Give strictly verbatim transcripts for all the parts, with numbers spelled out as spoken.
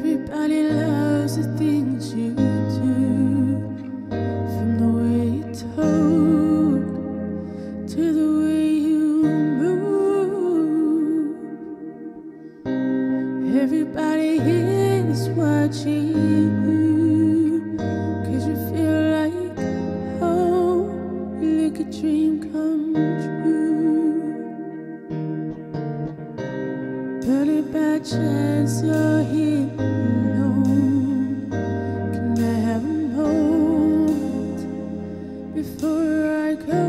Everybody loves the things you do, from the way you talk to the way you move. Everybody is watching you, 'cause you feel like, oh, like a dream come true. But a bad chance you're here alone. Can I have a moment before I go?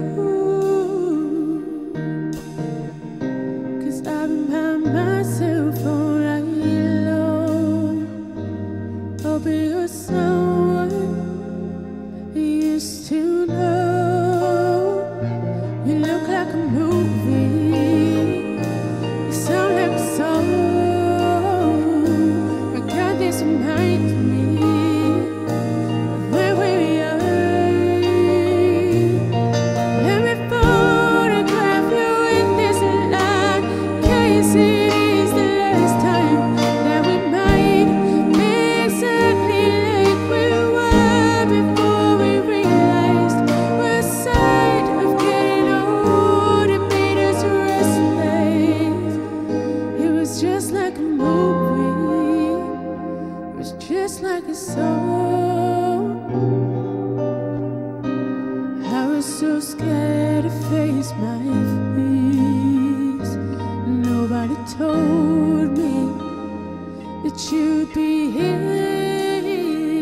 'Cause I've been by myself all night long, hoping you're someone you used to know. You look like a movie, you sound like a song. Remind me of where we are. Let me photograph you in this light, case it is the last time that we might be exactly like we were before we realized we're sick of getting old. It made us restless. It was just like a movie, just like a song. I was so scared to face my fears. Nobody told me that you'd be here.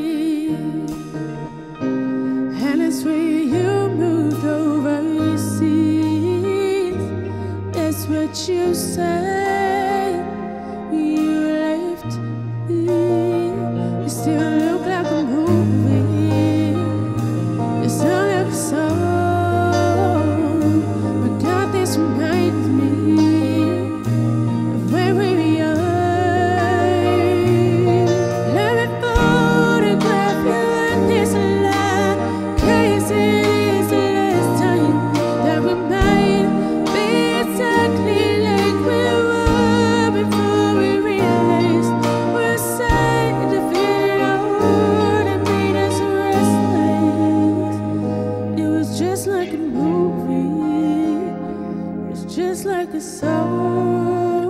And I swear you moved overseas. That's what you said when you left me. Still look like a movie, you sound like a song. But God, this reminds me of where we are. Let me photograph you in this light, 'cause it is the last time that we might be exactly like we were before we realized we're sad to feel that made us restless. It was just like a movie, it was just like a song.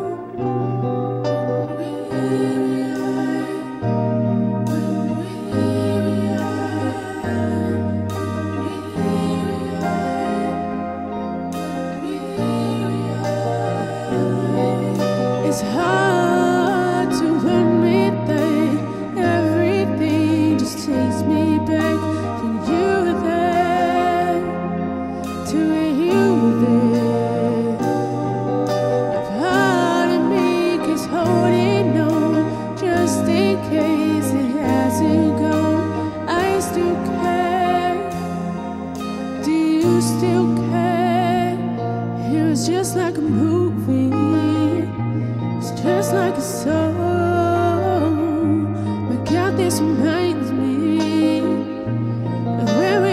It's hard to admit that everything just takes me back to you were there, to where you were there. A part of me keeps holding on, just in case it hasn't gone. I still care. Do you still care? It was just like a movie, it's just like a song. My God, this reminds me of where we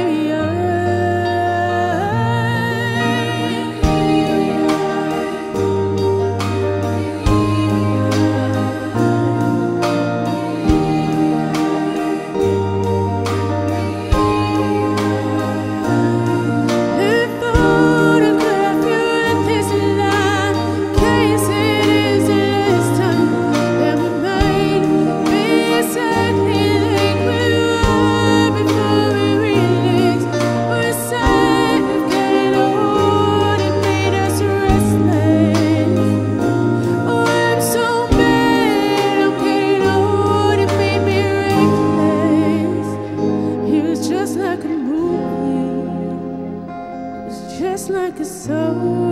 just like a song.